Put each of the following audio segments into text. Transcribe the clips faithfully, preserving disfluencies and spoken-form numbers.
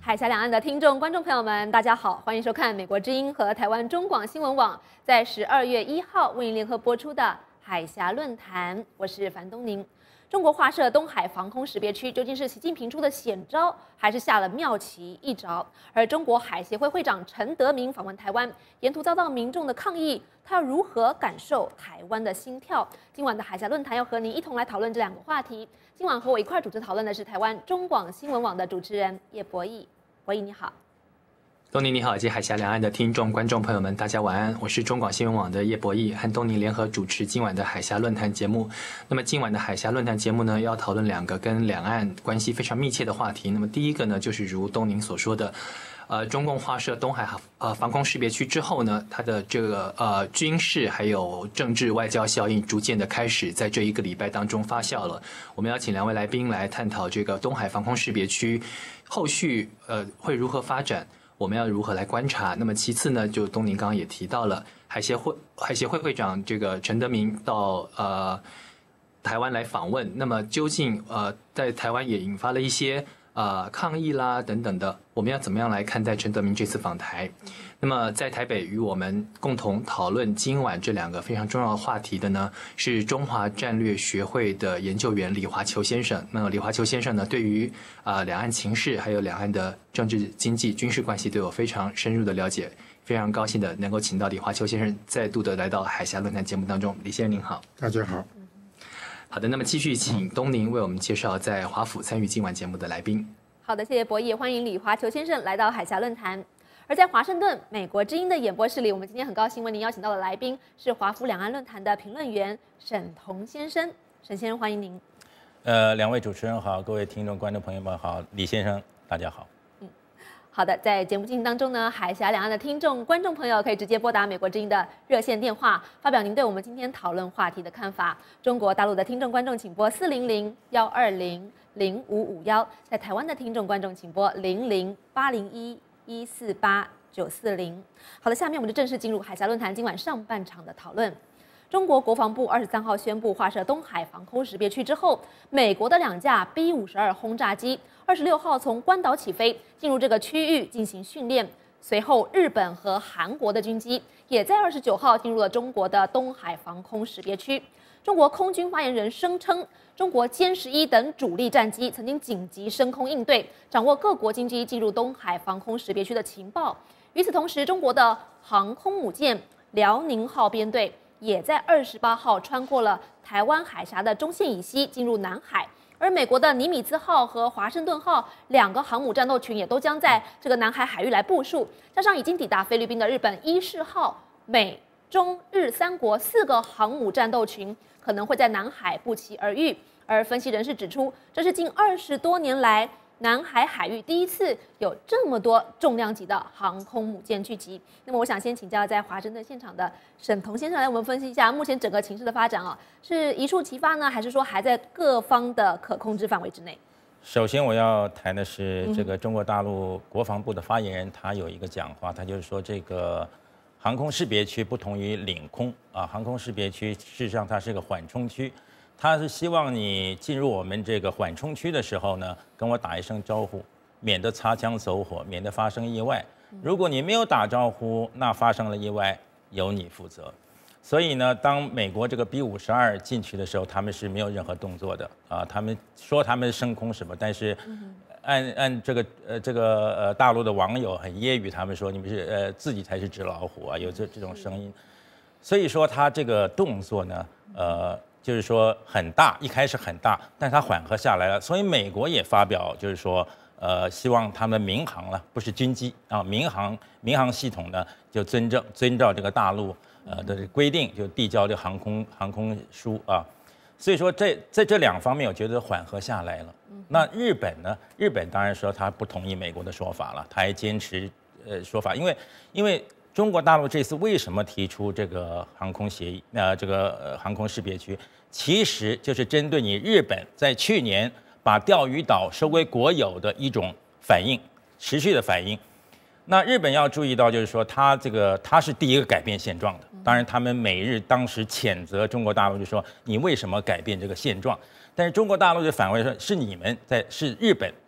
海峡两岸的听众、观众朋友们，大家好，欢迎收看美国之音和台湾中广新闻网在十二月一号为您联合播出的海峡论坛。我是樊东宁。中国划设东海防空识别区，究竟是习近平出的险招，还是下了妙棋一招？而中国海协会会长陈德明访问台湾，沿途遭到民众的抗议，他要如何感受台湾的心跳？今晚的海峡论坛要和您一同来讨论这两个话题。今晚和我一块主持讨论的是台湾中广新闻网的主持人叶博弈。博弈你好。 东宁你好，以及海峡两岸的听众、观众朋友们，大家晚安。我是中广新闻网的叶博弈，和东宁联合主持今晚的海峡论坛节目。那么今晚的海峡论坛节目呢，要讨论两个跟两岸关系非常密切的话题。那么第一个呢，就是如东宁所说的，呃，中共划设东海呃防空识别区之后呢，它的这个呃军事还有政治外交效应逐渐的开始在这一个礼拜当中发酵了。我们要请两位来宾来探讨这个东海防空识别区后续呃会如何发展。我们要如何来观察？那么其次呢，就东宁刚刚也提到了海协会海协会会长这个陈德明到呃台湾来访问，那么究竟呃在台湾也引发了一些呃抗议啦等等的，我们要怎么样来看待陈德明这次访台？那么在台北与我们共同讨论今晚这两个非常重要的话题的呢，是中华战略学会的研究员李华球先生。那么李华球先生呢，对于啊、呃、两岸情势还有两岸的政治、经济、军事关系都有非常深入的了解，非常高兴的能够请到李华球先生再度的来到海峡论坛节目当中。李先生您好。 大家好。 好的，那么继续请东宁为我们介绍在华府参与今晚节目的来宾。 好的，谢谢博弈，欢迎李华球先生来到海峡论坛。而在华盛顿美国之音的演播室里，我们今天很高兴为您邀请到的来宾是华府两岸论坛的评论员沈彤先生。沈先生，欢迎您。 呃，两位主持人好，各位听众、观众朋友们好，李先生大家好。 嗯，好的，在节目进行当中呢，海峡两岸的听众、观众朋友可以直接拨打美国之音的热线电话，发表您对我们今天讨论话题的看法。中国大陆的听众、观众请拨四零零幺二零零五五幺，在台湾的听众、观众请拨零零八零一。一四八九四零。好的，下面我们就正式进入海峡论坛今晚上半场的讨论。中国国防部二十三号宣布划设东海防空识别区之后，美国的两架 B 五十二轰炸机二十六号从关岛起飞，进入这个区域进行训练。随后，日本和韩国的军机也在二十九号进入了中国的东海防空识别区。中国空军发言人声称，中国歼十一等主力战机曾经紧急升空应对，掌握各国军机进入东海防空识别区的情报。与此同时，中国的航空母舰辽宁号编队也在二十八号穿过了台湾海峡的中线以西，进入南海。而美国的尼米兹号和华盛顿号两个航母战斗群也都将在这个南海海域来部署，加上已经抵达菲律宾的日本伊势号，美中日三国四个航母战斗群可能会在南海不期而遇。而分析人士指出，这是近二十多年来南海海域第一次有这么多重量级的航空母舰聚集。那么，我想先请教在华盛顿现场的沈彤先生来我们分析一下目前整个情势的发展啊，是一触即发呢，还是说还在各方的可控制范围之内？ 首先我要谈的是这个中国大陆国防部的发言人，他有一个讲话，他就是说这个航空识别区不同于领空啊，航空识别区事实上它是个缓冲区。他是希望你进入我们这个缓冲区的时候呢，跟我打一声招呼，免得擦枪走火，免得发生意外。如果你没有打招呼，那发生了意外，由你负责。所以呢，当美国这个 B 五十二进去的时候，他们是没有任何动作的啊。他们说他们升空什么，但是按按这个呃这个呃大陆的网友很揶揄他们说，你们是呃自己才是纸老虎啊，有这这种声音。所以说他这个动作呢，呃。就是说很大，一开始很大，但是它缓和下来了。所以美国也发表，就是说，呃，希望他们民航了，不是军机啊，民航民航系统呢，就遵照遵照这个大陆呃的规定，就递交这航空航空书啊。所以说这在这两方面，我觉得缓和下来了。那日本呢？日本当然说他不同意美国的说法了，他还坚持呃说法，因为因为。中国大陆这次为什么提出这个航空协议？呃，这个呃航空识别区，其实就是针对你日本在去年把钓鱼岛收归国有的一种反应，持续的反应。那日本要注意到，就是说他这个他是第一个改变现状的。当然，他们美日当时谴责中国大陆，就说你为什么改变这个现状？但是中国大陆就反过来说，是你们在是日本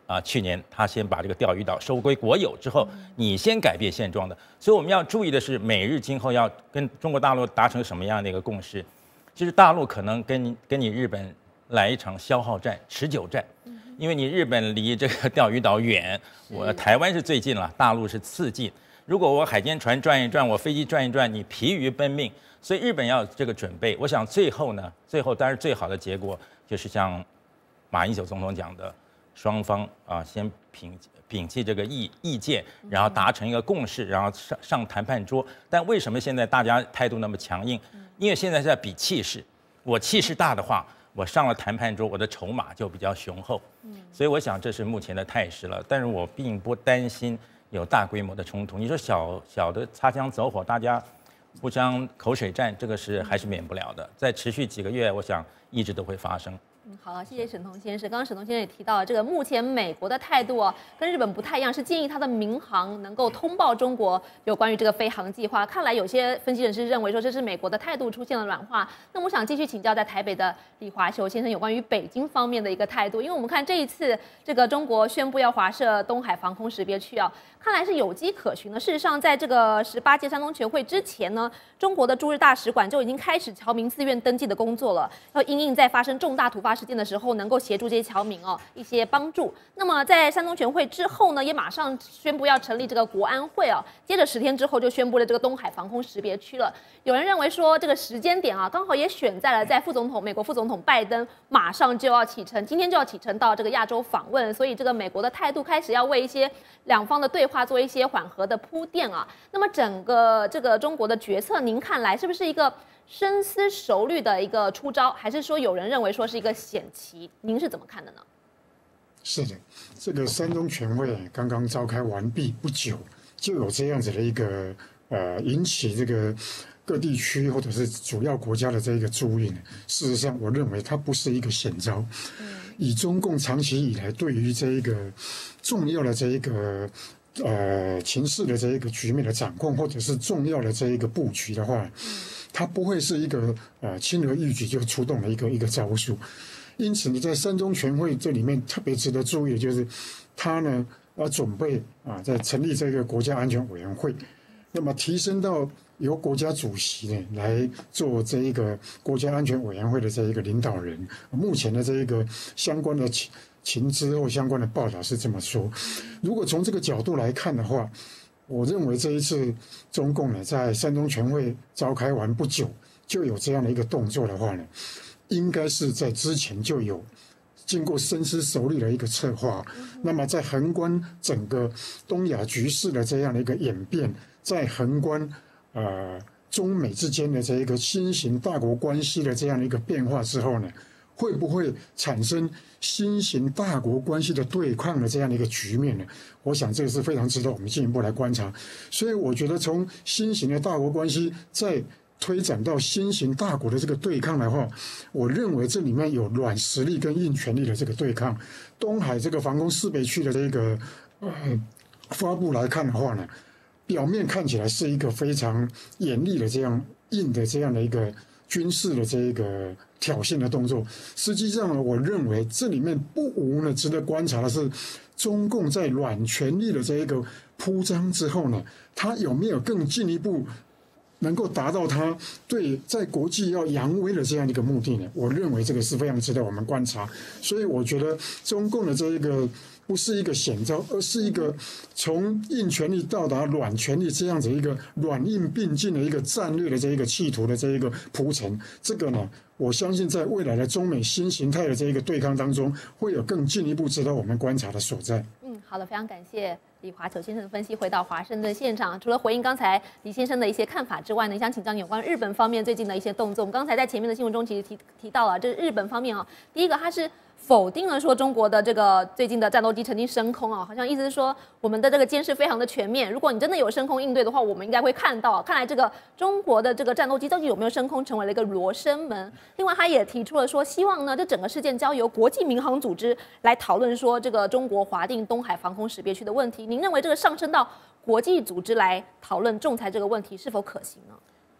啊，去年他先把这个钓鱼岛收归国有之后，你先改变现状的。所以我们要注意的是，美日今后要跟中国大陆达成什么样的一个共识？就是大陆可能跟你跟你日本来一场消耗战、持久战，因为你日本离这个钓鱼岛远，我台湾是最近了，大陆是次近。如果我海监船转一转，我飞机转一转，你疲于奔命，所以日本要有这个准备。我想最后呢，最后当然最好的结果就是像马英九总统讲的。双方啊，先摒摒弃这个意意见，然后达成一个共识，然后上上谈判桌。但为什么现在大家态度那么强硬？因为现在是在比气势。我气势大的话，我上了谈判桌，我的筹码就比较雄厚。所以我想这是目前的态势了。但是我并不担心有大规模的冲突。你说小小的擦枪走火，大家互相口水战，这个是还是免不了的。再持续几个月，我想一直都会发生。 嗯，好，谢谢沈彤先生。刚刚沈彤先生也提到了，这个目前美国的态度哦，跟日本不太一样，是建议他的民航能够通报中国有关于这个飞航计划。看来有些分析人士认为说，这是美国的态度出现了软化。那我想继续请教在台北的李华修先生有关于北京方面的一个态度，因为我们看这一次这个中国宣布要划设东海防空识别区啊，看来是有迹可循的。事实上，在这个十八届山东全会之前呢，中国的驻日大使馆就已经开始侨民自愿登记的工作了，要因应在发生重大突发事件的时候，能够协助这些侨民哦一些帮助。那么在山东全会之后呢，也马上宣布要成立这个国安会哦，接着十天之后就宣布了这个东海防空识别区了。有人认为说这个时间点啊，刚好也选在了在副总统美国副总统拜登马上就要启程，今天就要启程到这个亚洲访问，所以这个美国的态度开始要为一些两方的对话做一些缓和的铺垫啊。那么整个这个中国的决策，您看来是不是一个深思熟虑的一个出招，还是说有人认为说是一个险棋？您是怎么看的呢？ 是的，这个山东全会刚刚召开完毕不久，就有这样子的一个呃引起这个各地区或者是主要国家的这一个注意呢。事实上，我认为它不是一个险招。以中共长期以来对于这一个重要的这一个呃情势的这一个局面的掌控，或者是重要的这一个布局的话，它不会是一个呃轻而易举就出动的一个一个招数。因此呢，在山东全会这里面特别值得注意的就是，他呢要准备啊，在成立这个国家安全委员会，那么提升到由国家主席呢来做这一个国家安全委员会的这一个领导人。目前的这一个相关的情情资或相关的报道是这么说。如果从这个角度来看的话，我认为这一次中共呢在山东全会召开完不久就有这样的一个动作的话呢，应该是在之前就有经过深思熟虑的一个策划。那么在横观整个东亚局势的这样的一个演变，在横观呃中美之间的这一个新型大国关系的这样的一个变化之后呢，会不会产生新型大国关系的对抗的这样的一个局面呢？我想这个是非常值得我们进一步来观察。所以我觉得从新型的大国关系在推展到新型大国的这个对抗的话，我认为这里面有软实力跟硬权力的这个对抗。东海这个防空识别区的这个呃发布来看的话呢，表面看起来是一个非常严厉的这样硬的这样的一个军事的这个挑衅的动作。实际上呢，我认为这里面不无呢值得观察的是，中共在软权力的这一个铺张之后呢，它有没有更进一步能够达到他对在国际要扬威的这样一个目的呢？我认为这个是非常值得我们观察。所以我觉得中共的这一个不是一个险招，而是一个从硬权力到达软权力这样子一个软硬并进的一个战略的这一个企图的这一个铺陈。这个呢，我相信在未来的中美新形态的这一个对抗当中，会有更进一步值得我们观察的所在。 嗯，好的，非常感谢李华球先生的分析。回到华盛顿现场，除了回应刚才李先生的一些看法之外呢，也想请教你有关日本方面最近的一些动作。我们刚才在前面的新闻中其实提提到了，这日本方面啊，第一个它是否定了说中国的这个最近的战斗机曾经升空啊，好像意思是说我们的这个监视非常的全面，如果你真的有升空应对的话，我们应该会看到。看来这个中国的这个战斗机到底有没有升空，成为了一个罗生门。另外，他也提出了说，希望呢这整个事件交由国际民航组织来讨论说这个中国划定东海防空识别区的问题。您认为这个上升到国际组织来讨论仲裁这个问题是否可行呢？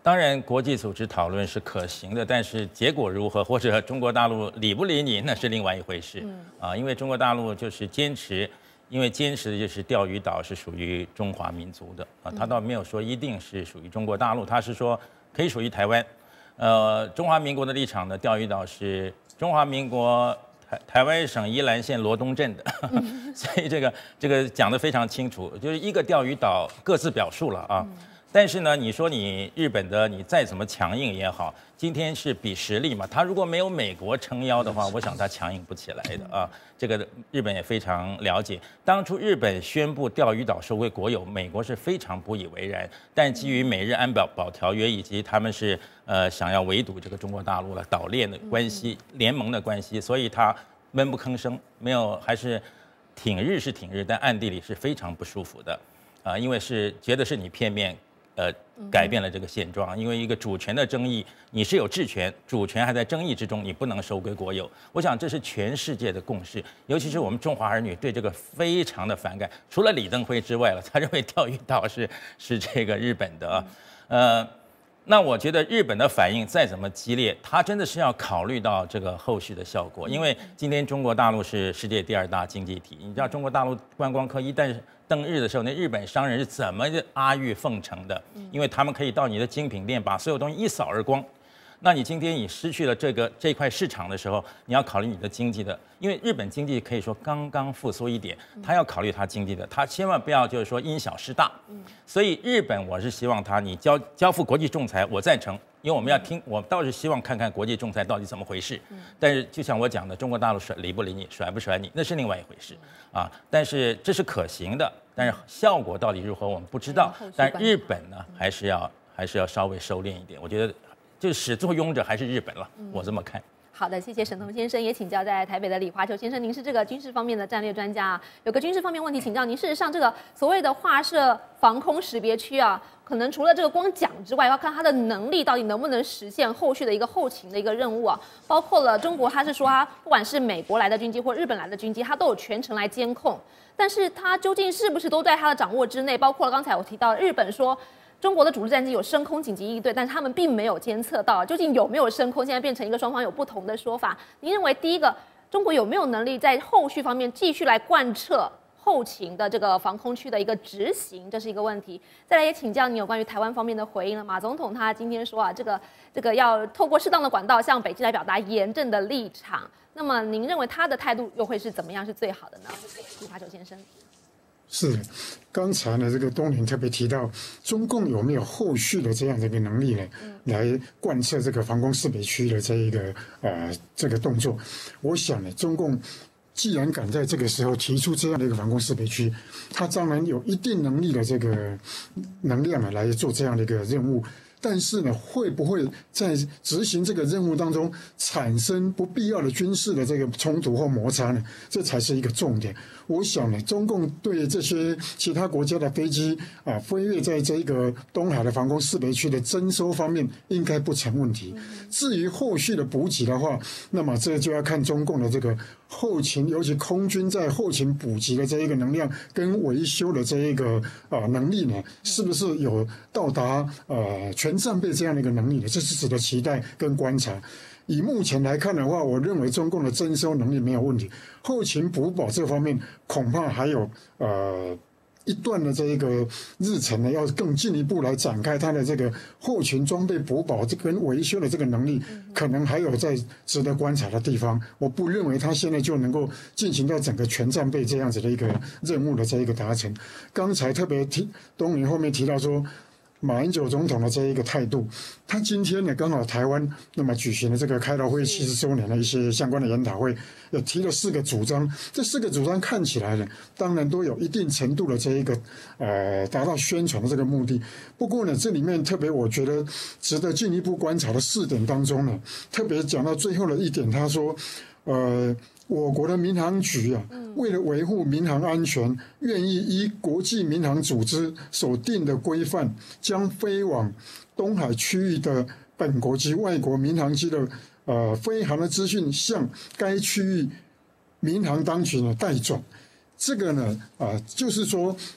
当然，国际组织讨论是可行的，但是结果如何，或者中国大陆理不理你，那是另外一回事。嗯、啊，因为中国大陆就是坚持，因为坚持的就是钓鱼岛是属于中华民族的啊，他倒没有说一定是属于中国大陆，他是说可以属于台湾。呃，中华民国的立场呢，钓鱼岛是中华民国台台湾省宜兰县罗东镇的，嗯、所以这个这个讲得非常清楚，就是一个钓鱼岛各自表述了啊。嗯但是呢，你说你日本的你再怎么强硬也好，今天是比实力嘛。他如果没有美国撑腰的话，我想他强硬不起来的啊。这个日本也非常了解。当初日本宣布钓鱼岛收归国有，美国是非常不以为然。但基于美日安保保条约以及他们是呃想要围堵这个中国大陆了岛链的关系、联盟的关系，所以他闷不吭声，没有还是挺日是挺日，但暗地里是非常不舒服的啊，因为是觉得是你片面。呃，改变了这个现状，因为一个主权的争议，你是有治权，主权还在争议之中，你不能收归国有。我想这是全世界的共识，尤其是我们中华儿女对这个非常的反感。除了李登辉之外了，他认为钓鱼岛是是这个日本的，呃，那我觉得日本的反应再怎么激烈，他真的是要考虑到这个后续的效果，因为今天中国大陆是世界第二大经济体，你知道中国大陆观光客一旦登日的时候，那日本商人是怎么阿谀奉承的？因为他们可以到你的精品店，把所有东西一扫而光。那你今天你失去了这个这块市场的时候，你要考虑你的经济的，因为日本经济可以说刚刚复苏一点，他要考虑他经济的，他千万不要就是说因小失大。所以日本我是希望他你交交付国际仲裁，我赞成，因为我们要听，我倒是希望看看国际仲裁到底怎么回事。但是就像我讲的，中国大陆甩理不理你，甩不甩你，那是另外一回事啊。但是这是可行的，但是效果到底如何我们不知道。但日本呢，还是要还是要稍微收敛一点，我觉得。就始作俑者还是日本了，我这么看。 好的，谢谢沈彤先生，也请教在台北的李华球先生，您是这个军事方面的战略专家啊，有个军事方面问题请教您。事实上，这个所谓的划设防空识别区啊，可能除了这个光讲之外，要看它的能力到底能不能实现后续的一个后勤的一个任务啊，包括了中国，他是说他不管是美国来的军机或日本来的军机，他都有全程来监控，但是他究竟是不是都在他的掌握之内？包括了刚才我提到日本说。中国的主力战机有升空紧急应对，但是他们并没有监测到究竟有没有升空，现在变成一个双方有不同的说法。您认为第一个，中国有没有能力在后续方面继续来贯彻后勤的这个防空区的一个执行，这是一个问题。再来也请教你有关于台湾方面的回应了。马总统他今天说啊，这个这个要透过适当的管道向北京来表达严正的立场。那么您认为他的态度又会是怎么样是最好的呢？李华球先生。 是的，刚才呢，这个东林特别提到，中共有没有后续的这样的一个能力呢，来贯彻这个防空识别区的这一个呃这个动作？我想呢，中共既然敢在这个时候提出这样的一个防空识别区，他当然有一定能力的这个能量呢来做这样的一个任务。但是呢，会不会在执行这个任务当中产生不必要的军事的这个冲突或摩擦呢？这才是一个重点。我想呢，中共对这些其他国家的飞机啊飞越在这个东海的防空识别区的征收方面，应该不成问题。至于后续的补给的话，那么这就要看中共的这个后勤，尤其空军在后勤补给的这一个能量跟维修的这一个啊能力呢，是不是有到达呃全战备这样的一个能力呢？这是值得期待跟观察。以目前来看的话，我认为中共的征收能力没有问题，后勤补保这方面恐怕还有呃一段的这一个日程呢，要更进一步来展开它的这个后勤装备补保这跟维修的这个能力，可能还有在值得观察的地方。我不认为它现在就能够进行到整个全战备这样子的一个任务的这一个达成。刚才特别提东林后面提到说。马英九总统的这一个态度，他今天呢刚好台湾那么举行了这个开劳会七十周年的一些相关的研讨会，有提了四个主张，这四个主张看起来呢，当然都有一定程度的这一个呃达到宣传的这个目的。不过呢，这里面特别我觉得值得进一步观察的四点当中呢，特别讲到最后的一点，他说，呃。我国的民航局啊，为了维护民航安全，愿意依国际民航组织所定的规范，将飞往东海区域的本国及外国民航机的呃飞航的资讯向该区域民航当局呢代转。这个呢，啊、呃，就是说。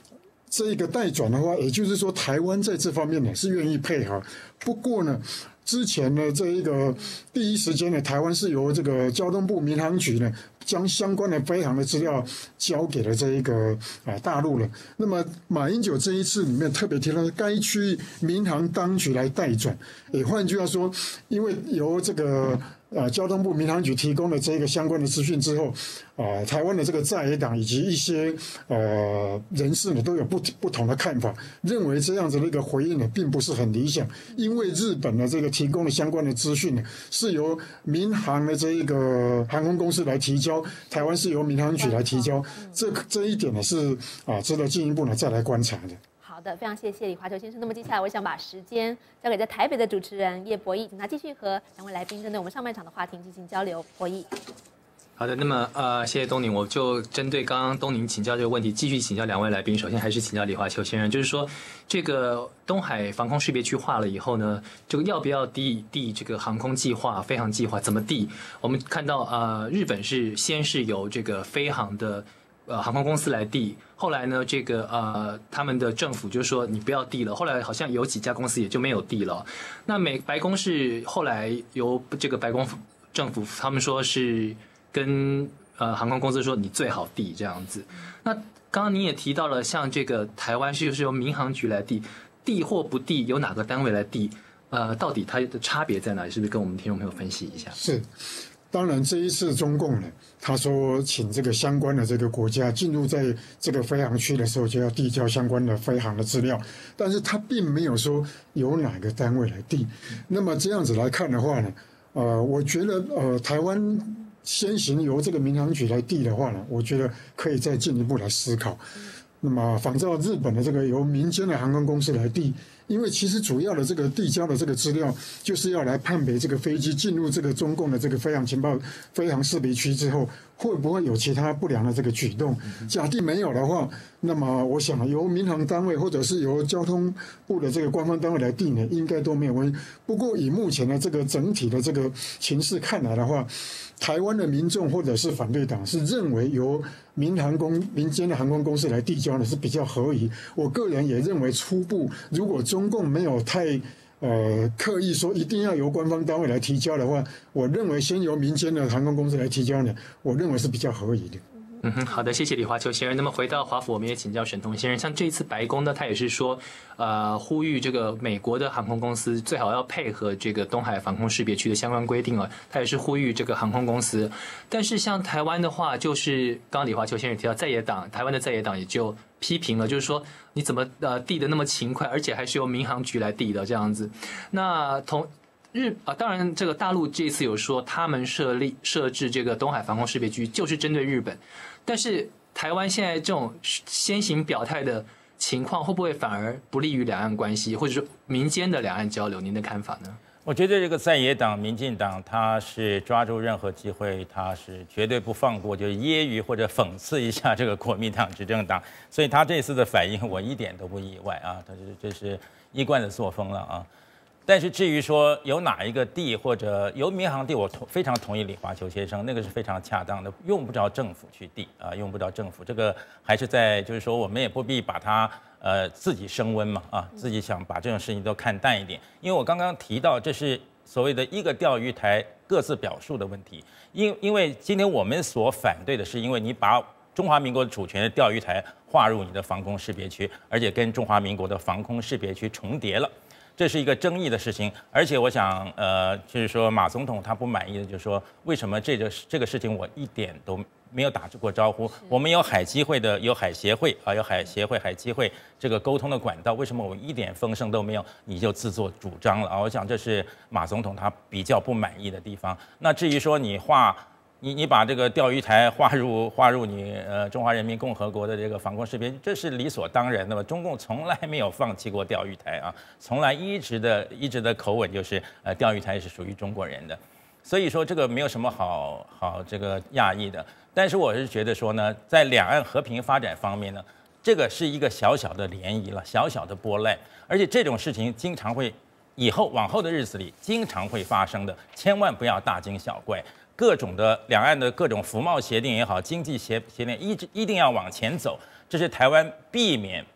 这一个代转的话，也就是说台湾在这方面呢是愿意配合。不过呢，之前呢这一个第一时间呢，台湾是由这个交通部民航局呢将相关的飞航的资料交给了这一个啊大陆了。那么马英九这一次里面特别提到，该区民航当局来代转，也换句话说，因为由这个。呃，交通部民航局提供了这个相关的资讯之后，啊、呃，台湾的这个在野党以及一些呃人士呢，都有不不同的看法，认为这样子的一个回应呢，并不是很理想，因为日本的这个提供的相关的资讯呢，是由民航的这一个航空公司来提交，台湾是由民航局来提交，这这一点呢是啊，值得进一步呢再来观察的。 好的，非常谢谢李华球先生。那么接下来，我想把时间交给在台北的主持人叶博弈，请他继续和两位来宾针对我们上半场的话题进行交流。博弈。 好的，那么呃，谢谢东宁，我就针对刚刚东宁请教这个问题，继续请教两位来宾。首先还是请教李华球先生，就是说这个东海防空识别区划了以后呢，这个要不要递递这个航空计划、飞航计划，怎么递？我们看到呃，日本是先是由这个飞航的。呃，航空公司来递，后来呢，这个呃，他们的政府就说你不要递了。后来好像有几家公司也就没有递了。那美白宫是后来由这个白宫政府他们说是跟呃航空公司说你最好递这样子。那刚刚你也提到了，像这个台湾是就是由民航局来递，递或不递由哪个单位来递？呃，到底它的差别在哪里？是不是跟我们听众朋友分析一下？ 是。当然，这一次中共呢，他说请这个相关的这个国家进入在这个飞航区的时候，就要递交相关的飞航的资料，但是他并没有说由哪个单位来递。那么这样子来看的话呢，呃，我觉得呃，台湾先行由这个民航局来递的话呢，我觉得可以再进一步来思考。那么仿照日本的这个由民间的航空公司来递。因为其实主要的这个递交的这个资料，就是要来判别这个飞机进入这个中共的这个飞航情报、飞航识别区之后，会不会有其他不良的这个举动。假定没有的话，那么我想由民航单位或者是由交通部的这个官方单位来定呢，应该都没有问题。不过以目前的这个整体的这个情势看来的话，台湾的民众或者是反对党是认为由民航公民间的航空公司来递交呢是比较合宜。我个人也认为初步如果中共没有太呃刻意说一定要由官方单位来提交的话，我认为先由民间的航空公司来提交呢，我认为是比较合宜的。 嗯哼，好的，谢谢李华球先生。那么回到华府，我们也请教沈彤先生。像这一次白宫呢，他也是说，呃，呼吁这个美国的航空公司最好要配合这个东海防空识别区的相关规定啊。他也是呼吁这个航空公司。但是像台湾的话，就是刚刚李华球先生提到在野党，台湾的在野党也就批评了，就是说你怎么呃递的那么勤快，而且还是由民航局来递的这样子。那同。日啊，当然，这个大陆这次有说他们设立设置这个东海防空识别区，就是针对日本。但是台湾现在这种先行表态的情况，会不会反而不利于两岸关系，或者说民间的两岸交流？您的看法呢？ 我觉得这个在野党、民进党，他是抓住任何机会，他是绝对不放过，就是揶揄或者讽刺一下这个国民党执政党。所以他这次的反应，我一点都不意外啊，他是这是一贯的作风了啊。但是至于说有哪一个地或者由民航地，我同非常同意李华球先生，那个是非常恰当的，用不着政府去地啊，用不着政府，这个还是在就是说我们也不必把它呃自己升温嘛啊，自己想把这种事情都看淡一点，因为我刚刚提到这是所谓的一个钓鱼台各自表述的问题，因因为今天我们所反对的是，因为你把中华民国主权的钓鱼台划入你的防空识别区，而且跟中华民国的防空识别区重叠了。这是一个争议的事情，而且我想，呃，就是说马总统他不满意的，就是说为什么这个这个事情我一点都没有打过招呼？我们有海基会的，有海协会啊，有海协会、海基会这个沟通的管道，为什么我一点风声都没有，你就自作主张了啊？我想这是马总统他比较不满意的地方。那至于说你划。你你把这个钓鱼台划入划入你呃中华人民共和国的这个防空识别，这是理所当然的嘛？中共从来没有放弃过钓鱼台啊，从来一直的一直的口吻就是呃钓鱼台是属于中国人的，所以说这个没有什么好好这个讶异的。但是我是觉得说呢，在两岸和平发展方面呢，这个是一个小小的涟漪了，小小的波澜，而且这种事情经常会以后往后的日子里经常会发生的，千万不要大惊小怪。各种的两岸的各种服贸协定也好，经济协协定一直一定要往前走，这是台湾避免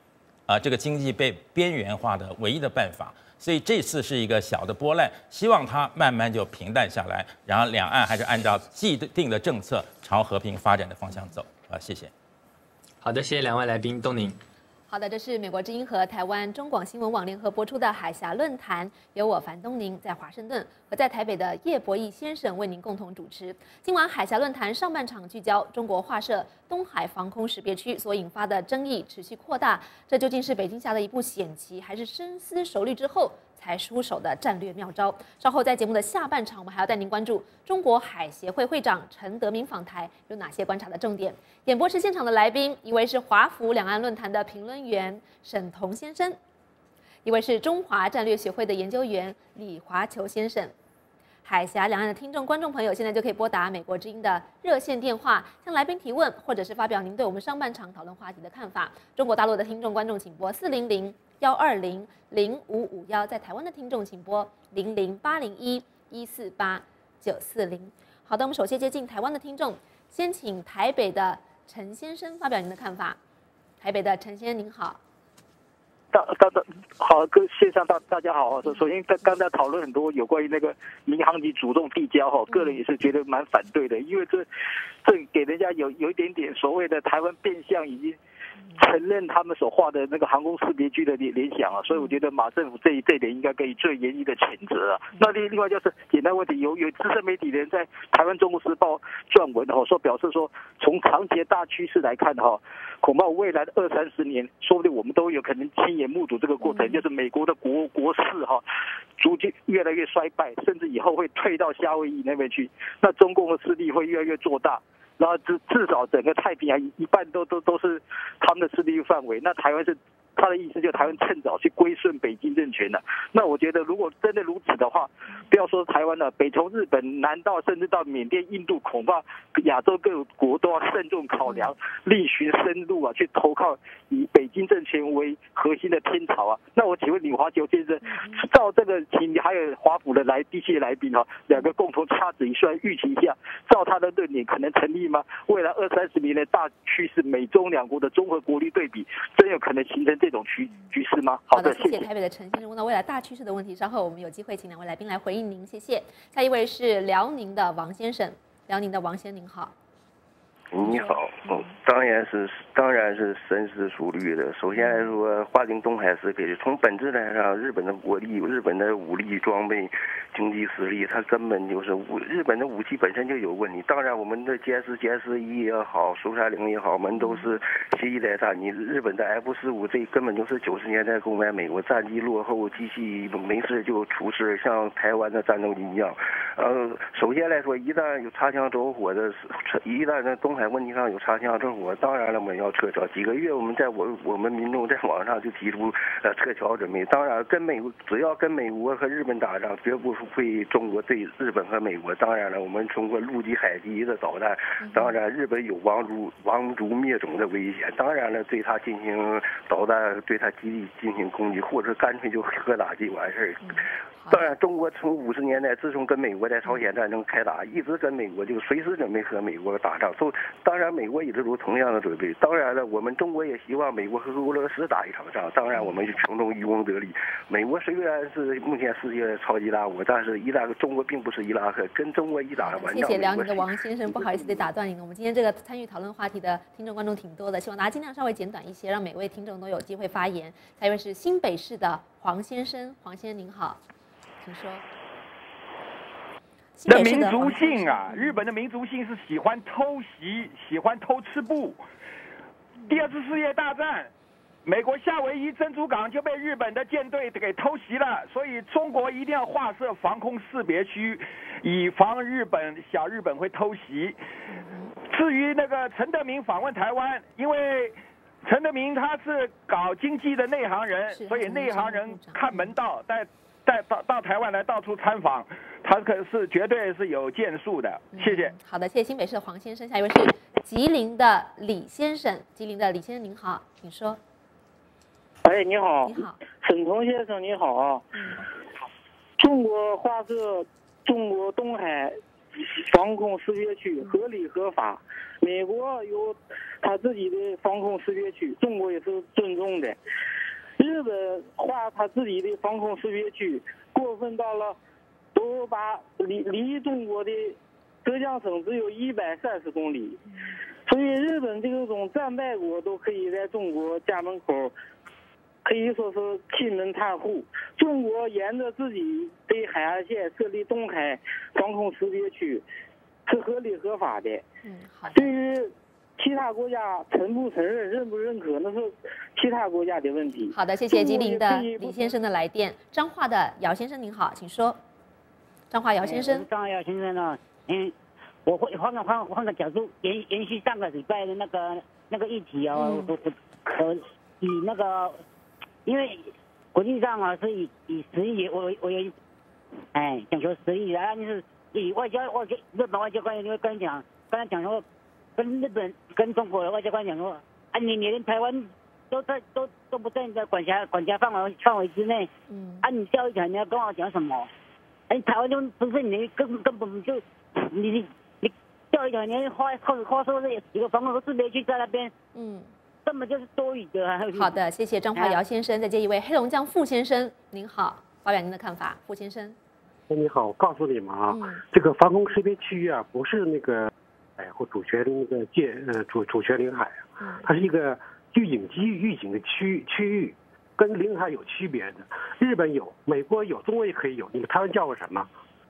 啊、呃、这个经济被边缘化的唯一的办法。所以这次是一个小的波澜，希望它慢慢就平淡下来，然后两岸还是按照既定的政策朝和平发展的方向走啊。谢谢。 好的，谢谢两位来宾，东宁。 好的，这是美国之音和台湾中广新闻网联合播出的海峡论坛，由我樊东宁在华盛顿和在台北的叶博弈先生为您共同主持。今晚海峡论坛上半场聚焦中国划设东海防空识别区所引发的争议持续扩大，这究竟是北京下的一步险棋，还是深思熟虑之后才出手的战略妙招？稍后在节目的下半场，我们还要带您关注中国海协会会长陈德明访台有哪些观察的重点。演播室现场的来宾，一位是华府两岸论坛的评论员沈彤先生，一位是中华战略学会的研究员李华球先生。海峡两岸的听众、观众朋友，现在就可以拨打美国之音的热线电话，向来宾提问，或者是发表您对我们上半场讨论话题的看法。中国大陆的听众、观众，请拨四零零幺二零零五五幺；在台湾的听众，请拨零零八零一一四八九四零。好的，我们首先接近台湾的听众，先请台北的陈先生发表您的看法。台北的陈先生您好。 大大大好，各线上大大家好。首先，刚刚才讨论很多有关于那个民航局主动递交哈，个人也是觉得蛮反对的，因为这这给人家有有一点点所谓的台湾变相已经承认他们所画的那个航空识别区的联联想啊，所以我觉得马政府这一这一点应该给予最严厉的谴责啊。那另另外就是简单问题，有有资深媒体人在台湾《中国时报》撰文哈，说表示说，从长期的大趋势来看哈，恐怕未来的二三十年，说不定我们都有可能亲眼目睹这个过程，就是美国的国国势哈，逐渐越来越衰败，甚至以后会退到夏威夷那边去，那中共的势力会越来越做大。然后至至少整个太平洋一半都都都是他们的势力范围，那台湾是他的意思，就是台湾趁早去归顺北京政权了。那我觉得，如果真的如此的话，不要说台湾了，北从日本南到甚至到缅甸、印度，恐怕亚洲各国都要慎重考量，力寻深入啊，去投靠以北京政权为核心的天朝啊。那我请问李华球先生，照这个，请你还有华府的来第七来宾哈，两个共同掐指一算，预期一下，照他的论点可能成立吗？未来二三十年的大趋势，美中两国的综合国力对比，真有可能形成这种局局势吗？ 好的，谢谢台北的陈先生问到未来大趋势的问题，稍后我们有机会请两位来宾来回应您，谢谢。下一位是辽宁的王先生，辽宁的王先生您好。 你好，哦，当然是当然是深思熟虑的。首先来说，划定东海识别，从本质来上，日本的国力、日本的武力装备、经济实力，它根本就是武日本的武器本身就有问题。当然，我们的歼十、歼十一也好，苏三零也好，我们都是新一代战机。日本的 F 十五这根本就是九十年代购买美国战机落后，机器没事就出事，像台湾的战斗机一样。呃，首先来说，一旦有擦枪走火的，一旦在东海问题上有擦枪走火，当然了，我们要撤侨。几个月，我们在我我们民众在网上就提出呃撤侨准备。当然，跟美国只要跟美国和日本打仗，绝不会中国对日本和美国。当然了，我们通过陆基海基的导弹，当然日本有亡族亡族灭种的危险。当然了，对他进行导弹对他基地进行攻击，或者干脆就核打就完事儿。当然，中国从五十年代自从跟美国在朝鲜战争开打，一直跟美国就随时准备和美国打仗。都当然，美国也是做同样的准备。当然了，我们中国也希望美国和俄罗斯打一场仗。当然，我们群众渔翁得利。美国虽然是目前世界超级大国，但是伊拉克中国并不是伊拉克，跟中国一打完仗。 谢谢辽宁的王先生，不好意思得打断您。我们今天这个参与讨论话题的听众观众挺多的，希望大家尽量稍微简短一些，让每位听众都有机会发言。下一位是新北市的黄先生，黄先生您好。请说。 的民族性啊，日本的民族性是喜欢偷袭，喜欢偷吃布。第二次世界大战，美国夏威夷珍珠港就被日本的舰队给偷袭了，所以中国一定要划设防空识别区，以防日本小日本会偷袭。至于那个陈德明访问台湾，因为陈德明他是搞经济的内行人，所以内行人看门道，在在到到台湾来到处参访，他可是绝对是有建树的。谢谢。 嗯、好的，谢谢新北市的黄先生。下一位是吉林的李先生，吉林的李先生您好，请说。 哎，你好。 你好， 沈彤先生你好啊。嗯。中国划设中国东海防空识别区合理合法，美国有他自己的防空识别区，中国也是尊重的。 日本划他自己的防空识别区，过分到了都把离离中国的浙江省只有一百三十公里，所以日本这种战败国都可以在中国家门口，可以说是亲门踏户。中国沿着自己的海岸线设立东海防空识别区，是合理合法的。 嗯，好的。 对于其他国家承不承认、认不认可，那是其他国家的问题。 好的，谢谢吉林的李先生的来电。彰化的姚先生您好，请说。彰化姚先生。 彰化姚先生呢？嗯，我会换个换换个角度，延延续上个礼拜的那个那个议题哦，我我可以那个，因为国际上啊是以以实力为为，哎，讲求实力，然后就是以外交外交日本外交官员会跟讲，刚才讲说，跟日本跟中国的外交官讲说，啊你你连台湾都在都都不在你的管辖管辖范围范围之内，嗯，啊你钓鱼台你要跟我讲什么？哎，台湾就不是你根根本就你你你钓鱼台你花花花说是几个防空识别区在那边，嗯。根本就是多余的。 好的，谢谢彰化姚先生。再接一位黑龙江傅先生，您好，发表您的看法，傅先生。 你好，告诉你们啊，嗯、这个防空识别区域啊，不是那个哎或主权的那个界呃主主权领海啊，嗯、它是一个预警机预警的区区域，跟领海有区别的。日本有，美国有，中国也可以有，你们台湾叫我什么？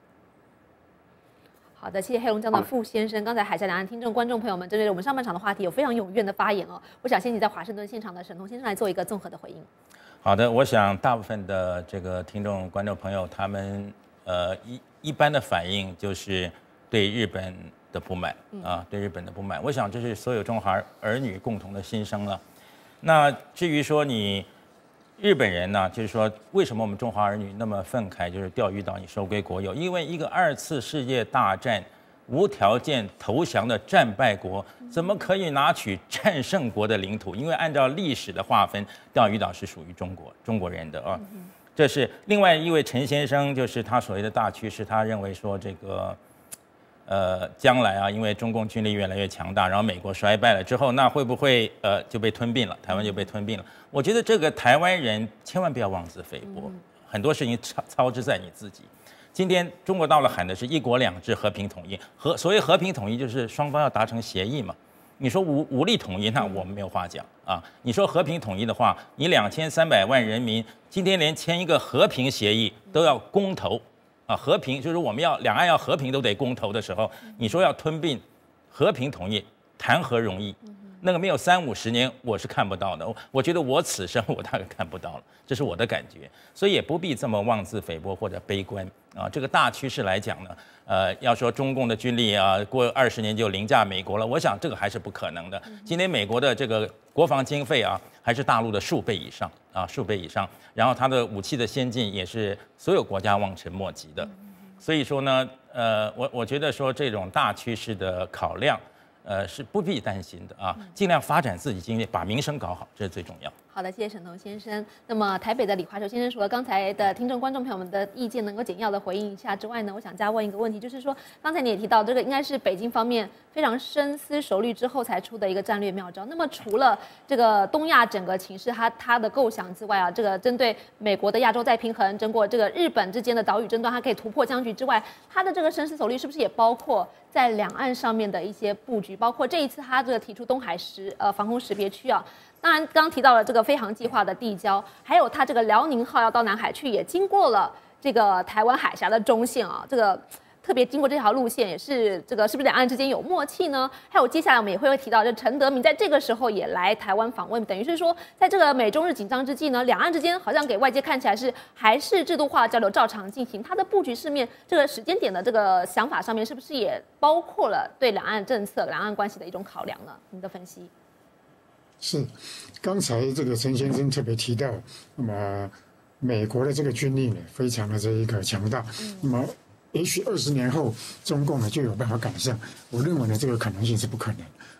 好的，谢谢黑龙江的傅先生。刚才海峡两岸听众、观众朋友们针对我们上半场的话题有非常踊跃的发言哦。我想先请在华盛顿现场的沈彤先生来做一个综合的回应。 好的，我想大部分的这个听众、观众朋友，他们呃一一般的反应就是对日本的不满啊，对日本的不满。我想这是所有中华儿女共同的心声了。那至于说你日本人呢，就是说为什么我们中华儿女那么愤慨，就是钓鱼岛你收归国有？因为一个二次世界大战无条件投降的战败国，怎么可以拿取战胜国的领土？因为按照历史的划分，钓鱼岛是属于中国中国人的啊。这是另外一位陈先生，就是他所谓的大趋势，他认为说这个。呃，将来啊，因为中共军力越来越强大，然后美国衰败了之后，那会不会呃就被吞并了？台湾就被吞并了？我觉得这个台湾人千万不要妄自菲薄，嗯、很多事情操操之在你自己。今天中国大陆喊的是一国两制和平统一，和所谓和平统一就是双方要达成协议嘛。你说武武力统一，那我们没有话讲啊。你说和平统一的话，你两千三百万人民今天连签一个和平协议都要公投。啊，和平就是我们要两岸要和平都得公投的时候，你说要吞并，和平统一谈何容易？那个没有三五十年，我是看不到的。我觉得我此生我大概看不到了，这是我的感觉。所以也不必这么妄自菲薄或者悲观啊。这个大趋势来讲呢，呃，要说中共的军力啊，过二十年就凌驾美国了，我想这个还是不可能的。今天美国的这个国防经费啊，还是大陆的数倍以上啊，数倍以上。然后它的武器的先进也是所有国家望尘莫及的。所以说呢，呃，我我觉得说这种大趋势的考量。呃，是不必担心的啊，尽量发展自己经济，把民生搞好，这是最重要。 好的，谢谢沈彤先生。那么台北的李华球先生，除了刚才的听众观众朋友们的意见能够简要的回应一下之外呢，我想加问一个问题，就是说刚才你也提到，这个应该是北京方面非常深思熟虑之后才出的一个战略妙招。那么除了这个东亚整个情势它它的构想之外啊，这个针对美国的亚洲再平衡，经过这个日本之间的岛屿争端，它可以突破僵局之外，它的这个深思熟虑是不是也包括在两岸上面的一些布局，包括这一次它这个提出东海识呃防空识别区啊？当然，刚提到了这个飞航计划的递交，还有它这个辽宁号要到南海去，也经过了这个台湾海峡的中线啊。这个特别经过这条路线，也是这个是不是两岸之间有默契呢？还有接下来我们也会提到，这陈德明在这个时候也来台湾访问，等于是说，在这个美中日紧张之际呢，两岸之间好像给外界看起来是还是制度化交流照常进行。它的布局上面，这个时间点的这个想法上面，是不是也包括了对两岸政策、两岸关系的一种考量呢？您的分析？ 是，刚才这个陈先生特别提到，那么美国的这个军力呢，非常的这一个强大，那么也许二十年后中共呢就有办法赶上，我认为呢这个可能性是不可能。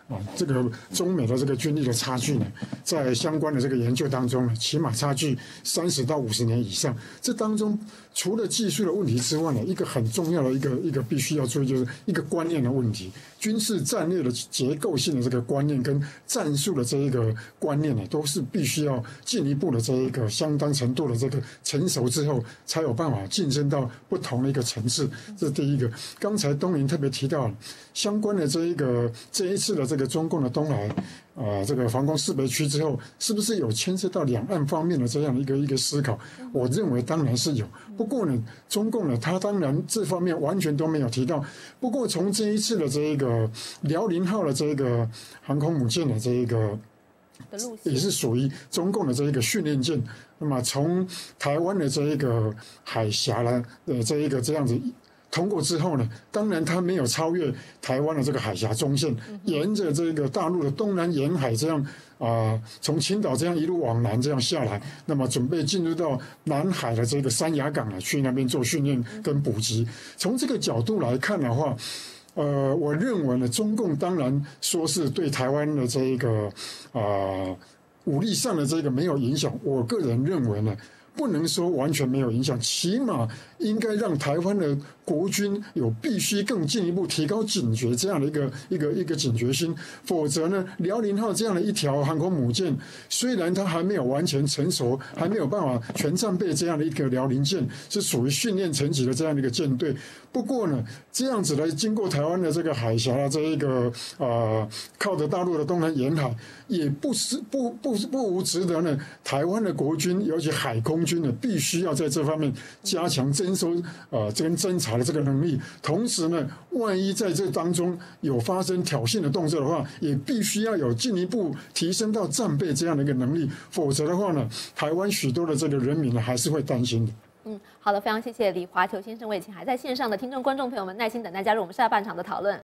啊，这个中美的这个军力的差距呢，在相关的这个研究当中呢，起码差距三十到五十年以上。这当中除了技术的问题之外呢，一个很重要的一个一个必须要注意，就是一个观念的问题。军事战略的结构性的这个观念跟战术的这一个观念呢，都是必须要进一步的这一个相当程度的这个成熟之后，才有办法晋升到不同的一个层次。这是第一个。刚才东林特别提到相关的这一个这一次的这个中共的东来呃这个防空识别区之后，是不是有牵涉到两岸方面的这样的一个一个思考？我认为当然是有。不过呢，中共呢，他当然这方面完全都没有提到。不过从这一次的这一个辽宁号的这一个航空母舰的这一个。也是属于中共的这一个训练舰，那么从台湾的这一个海峡呢，呃，这一个这样子通过之后呢，当然它没有超越台湾的这个海峡中线，沿着这个大陆的东南沿海这样啊、呃，从青岛这样一路往南这样下来，那么准备进入到南海的这个三亚港呢，去那边做训练跟补给。从这个角度来看的话，呃，我认为呢，中共当然说是对台湾的这一个啊、呃、武力上的这个没有影响，我个人认为呢，不能说完全没有影响，起码应该让台湾的国军有必须更进一步提高警觉这样的一个一个一个警觉心，否则呢，辽宁号这样的一条航空母舰，虽然它还没有完全成熟，还没有办法全战备这样的一个辽宁舰，是属于训练层级的这样的一个舰队。不过呢，这样子的经过台湾的这个海峡的这一个呃，靠着大陆的东南沿海，也不是不不不无值得呢。台湾的国军，尤其海空军呢，必须要在这方面加强征收呃这跟侦查的这个能力。同时呢，万一在这当中有发生挑衅的动作的话，也必须要有进一步提升到战备这样的一个能力。否则的话呢，台湾许多的这个人民呢，还是会担心的。 嗯，好的，非常谢谢李华球先生，我也请还在线上的听众观众朋友们耐心等待加入我们下半场的讨论。